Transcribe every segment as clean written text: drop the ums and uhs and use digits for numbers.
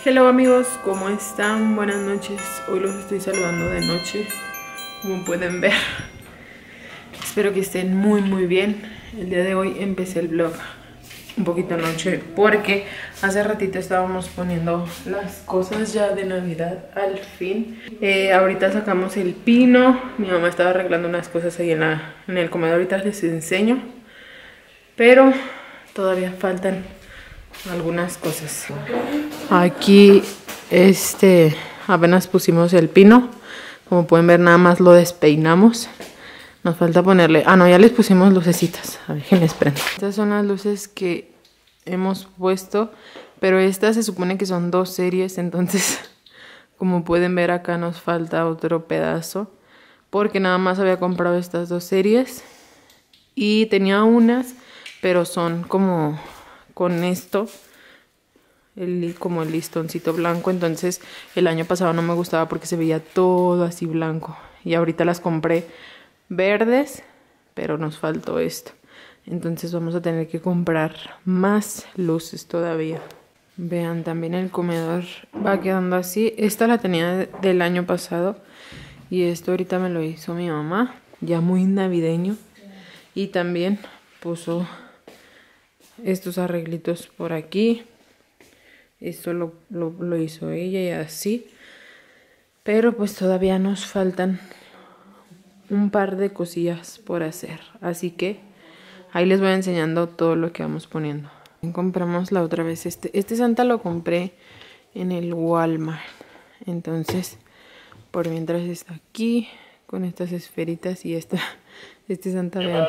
Hello amigos, ¿cómo están? Buenas noches. Hoy los estoy saludando de noche, como pueden ver. Espero que estén muy bien. El día de hoy empecé el vlog un poquito noche porque hace ratito estábamos poniendo las cosas ya de Navidad al fin. Ahorita sacamos el pino. Mi mamá estaba arreglando unas cosas ahí en el comedor. Ahorita les enseño, pero todavía faltan algunas cosas. Aquí apenas pusimos el pino. Como pueden ver, nada más lo despeinamos. Nos falta ponerle... Ah, no, ya les pusimos lucecitas. A ver, déjenles prendo. Estas son las luces que hemos puesto, pero estas se supone que son 2 series. Entonces, como pueden ver, acá nos falta otro pedazo, porque nada más había comprado estas 2 series. Y tenía unas, pero son como con esto, como el listoncito blanco. Entonces el año pasado no me gustaba porque se veía todo así blanco, y ahorita las compré verdes, pero nos faltó esto. Entonces vamos a tener que comprar más luces todavía. Vean, también el comedor va quedando así. Esta la tenía del año pasado, y esto ahorita me lo hizo mi mamá, ya muy navideño. Y también puso estos arreglitos por aquí. Esto lo hizo ella y así. Pero pues todavía nos faltan un par de cosillas por hacer. Así que ahí les voy enseñando todo lo que vamos poniendo. Compramos la otra vez este Santa, lo compré en el Walmart. Entonces, por mientras está aquí con estas esferitas y este Santa, vean.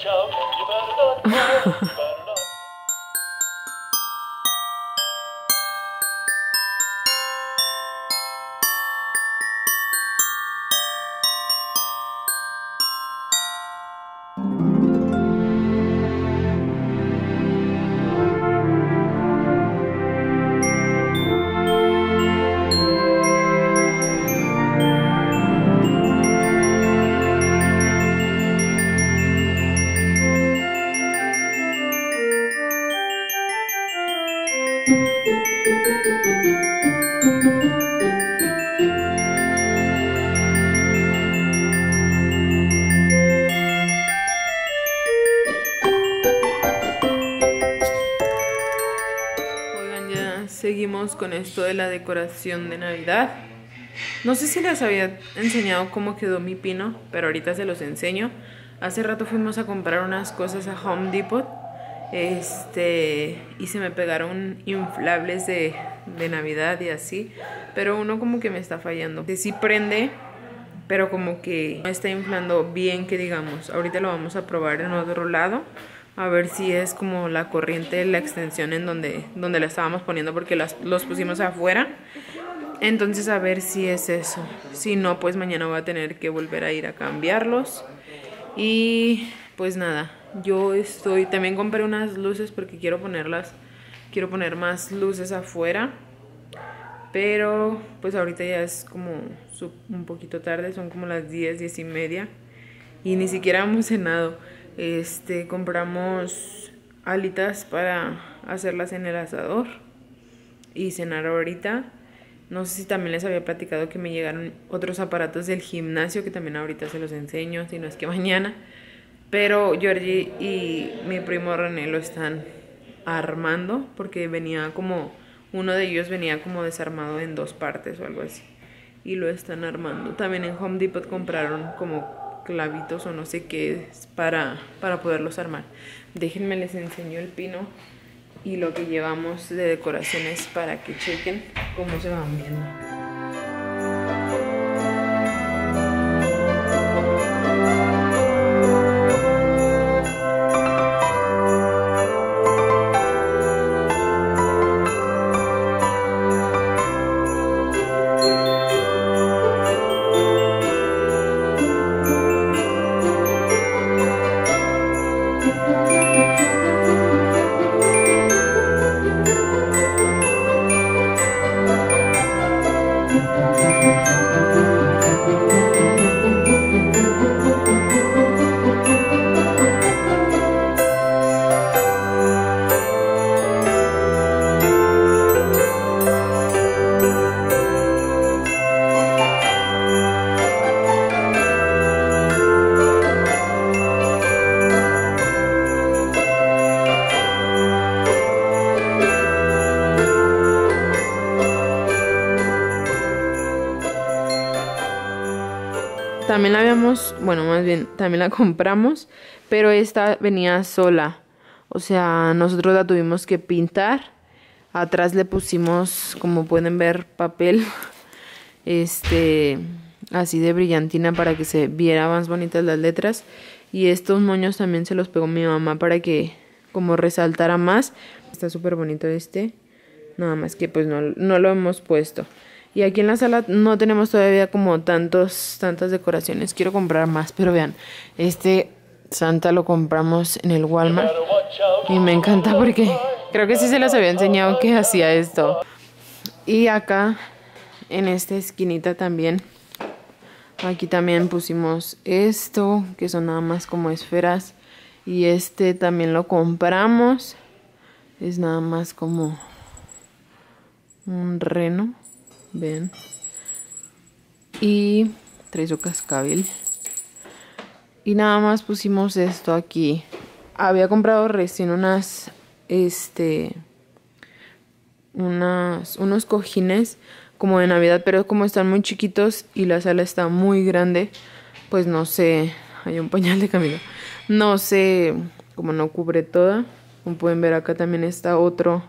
Seguimos con esto de la decoración de Navidad. No sé si les había enseñado cómo quedó mi pino, pero ahorita se los enseño. Hace rato fuimos a comprar unas cosas a Home Depot. Y se me pegaron inflables de Navidad y así. Pero uno como que me está fallando. Sí prende, pero como que no está inflando bien, que digamos. Ahorita lo vamos a probar en otro lado, a ver si es como la corriente de la extensión en donde la estábamos poniendo, porque los pusimos afuera. Entonces a ver si es eso. Si no, pues mañana voy a tener que volver a ir a cambiarlos. Y pues nada, también compré unas luces porque quiero poner más luces afuera. Pero pues ahorita ya es como un poquito tarde, son como las 10 y media, y ni siquiera hemos cenado. Compramos alitas para hacerlas en el asador y cenar ahorita. No sé si también les había platicado que me llegaron otros aparatos del gimnasio, que también ahorita se los enseño, si no es que mañana. Pero Georgie y mi primo René lo están armando, porque uno de ellos venía como desarmado en 2 partes o algo así, y lo están armando. También en Home Depot compraron como clavitos o no sé qué es para poderlos armar. Déjenme les enseño el pino y lo que llevamos de decoraciones para que chequen cómo se van viendo. también la habíamos, bueno, más bien, también la compramos, pero esta venía sola. O sea, nosotros la tuvimos que pintar. Atrás le pusimos, como pueden ver, papel, así de brillantina para que se viera más bonitas las letras. Y estos moños también se los pegó mi mamá para que como resaltara más. Está súper bonito nada más que pues no lo hemos puesto. Y aquí en la sala no tenemos todavía como tantas decoraciones. Quiero comprar más, pero vean, Santa lo compramos en el Walmart. Y me encanta porque creo que sí se les había enseñado que hacía esto. Y acá, en esta esquinita también, aquí también pusimos esto, que son nada más como esferas. Y también lo compramos. Es nada más como un reno. Ven. Y trae su cascabel. Y nada más pusimos esto aquí. Había comprado recién unos cojines como de Navidad, pero como están muy chiquitos y la sala está muy grande, pues no sé, hay un pañal de Camilo. No sé, como no cubre toda. Como pueden ver, acá también está otro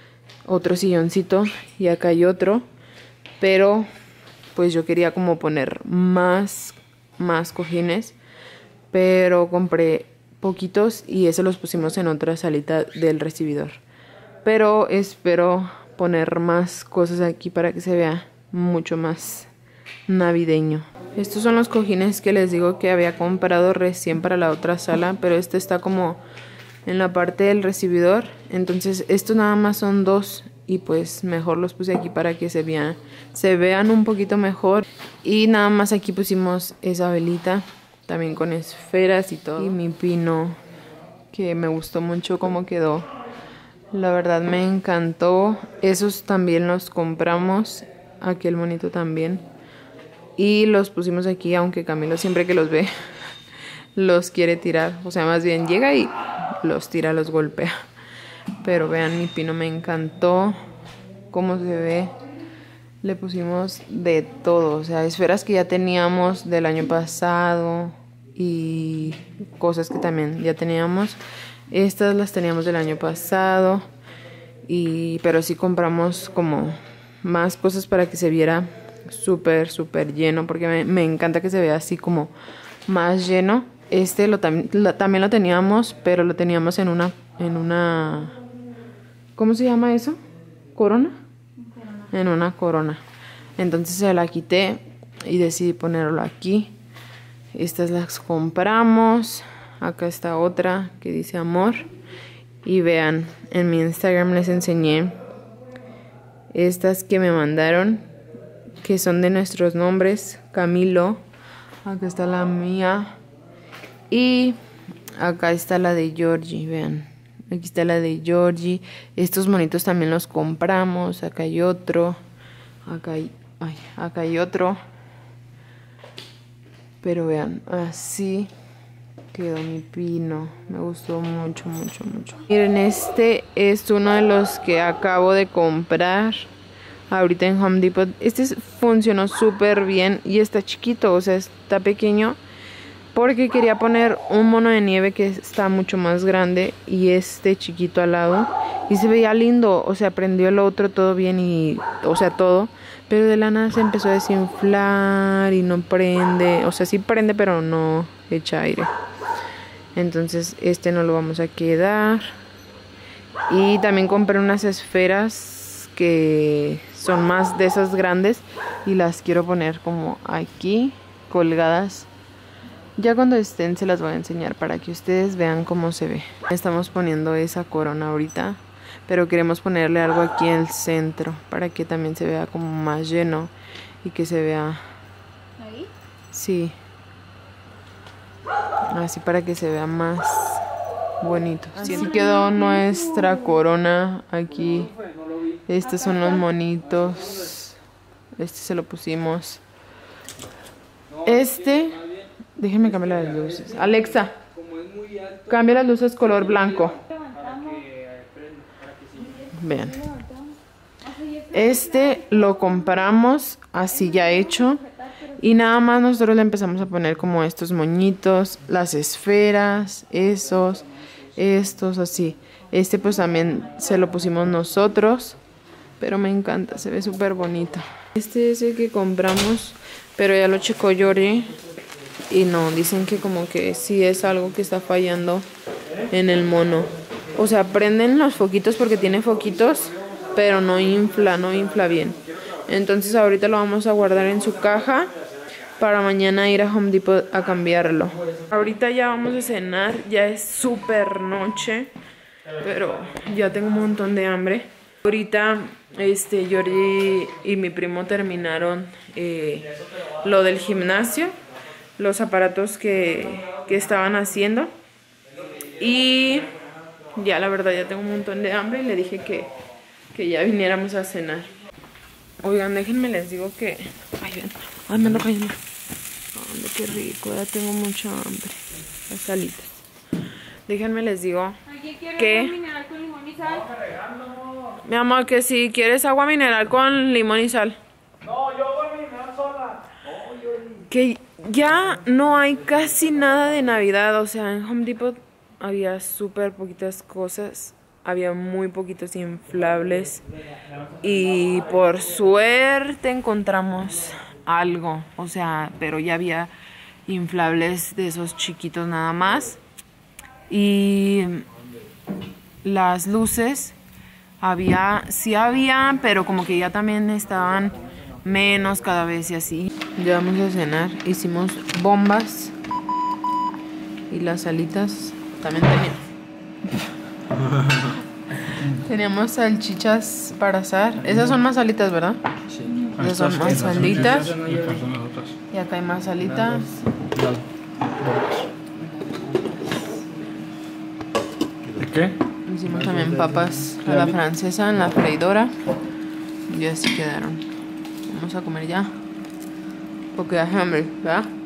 silloncito y acá hay otro. Pero pues yo quería como poner más cojines, pero compré poquitos y eso los pusimos en otra salita del recibidor. Pero espero poner más cosas aquí para que se vea mucho más navideño. Estos son los cojines que les digo que había comprado recién para la otra sala, pero está como en la parte del recibidor. Entonces estos nada más son 2 y pues mejor los puse aquí para que se vean un poquito mejor. Y nada más aquí pusimos esa velita también con esferas y todo. Y mi pino, que me gustó mucho cómo quedó. La verdad me encantó. Esos también los compramos. Aquel monito también. Y los pusimos aquí, aunque Camilo siempre que los ve los quiere tirar. O sea, más bien llega y los tira, los golpea. Pero vean, mi pino me encantó cómo se ve. Le pusimos de todo. O sea, esferas que ya teníamos del año pasado y cosas que también ya teníamos. Estas las teníamos del año pasado. Pero sí compramos como más cosas para que se viera súper lleno, porque me encanta que se vea así como más lleno. También lo teníamos, pero lo teníamos en una ¿cómo se llama eso? ¿Corona? En una corona. Entonces se la quité y decidí ponerlo aquí. Estas las compramos. Acá está otra que dice amor. Y vean, en mi Instagram les enseñé estas que me mandaron, que son de nuestros nombres. Camilo. Acá está la mía. Y acá está la de Georgie, vean. Aquí está la de Georgie. Estos monitos también los compramos. Acá hay otro. Acá hay otro. Pero vean, así quedó mi pino. Me gustó mucho. Miren, este es uno de los que acabo de comprar ahorita en Home Depot. Funcionó súper bien y está chiquito, o sea, está pequeño. Porque quería poner un mono de nieve que está mucho más grande y chiquito al lado. Y se veía lindo, o sea, prendió el otro todo bien o sea, todo. Pero de la nada se empezó a desinflar y no prende. O sea, sí prende, pero no echa aire. Entonces, no lo vamos a quedar. Y también compré unas esferas que son más de esas grandes. Y las quiero poner como aquí, colgadas. Ya cuando estén se las voy a enseñar para que ustedes vean cómo se ve. Estamos poniendo esa corona ahorita, pero queremos ponerle algo aquí en el centro para que también se vea como más lleno y que se vea... ¿Ahí? Sí. Así para que se vea más bonito. Así quedó nuestra corona aquí. Estos son los monitos. Se lo pusimos. Déjenme cambiar las luces. Alexa, cambia las luces color blanco. Vean. Lo compramos así ya hecho. Y nada más nosotros le empezamos a poner como estos moñitos, las esferas, estos así. Este pues también se lo pusimos nosotros, pero me encanta, se ve súper bonito. Este es el que compramos, pero ya lo checó Yori y no, dicen que como que sí es algo que está fallando en el mono. O sea, prenden los foquitos porque tiene foquitos, pero no infla bien. Entonces ahorita lo vamos a guardar en su caja para mañana ir a Home Depot a cambiarlo. Ahorita ya vamos a cenar, ya es súper noche, pero ya tengo un montón de hambre. Ahorita Yori y mi primo terminaron lo del gimnasio, los aparatos que estaban haciendo. Y ya la verdad ya tengo un montón de hambre y le dije que ya viniéramos a cenar. Oigan, déjenme les digo que... Ay, ven. Ay, me ando cayendo. Ay, qué rico, ya tengo mucha hambre. Las salitas. Déjenme les digo que... agua mineral con limón y sal? Mi amor, que si quieres agua mineral con limón y sal. No, yo agua mineral sola. Que ya no hay casi nada de Navidad. O sea, en Home Depot había súper poquitas cosas. Había muy poquitos inflables. Y por suerte encontramos algo. O sea, pero ya había inflables de esos chiquitos nada más. Y las luces sí había, pero como que ya también estaban menos cada vez y así. Ya vamos a cenar. Hicimos bombas. Y las alitas también teníamos salchichas para asar. Esas son más alitas, ¿verdad? Sí. Esas son más alitas. Y acá hay más alitas. ¿De qué? Hicimos también papas a la francesa en la freidora. Y así quedaron. Vamos a comer ya. Porque hay hambre, ¿verdad?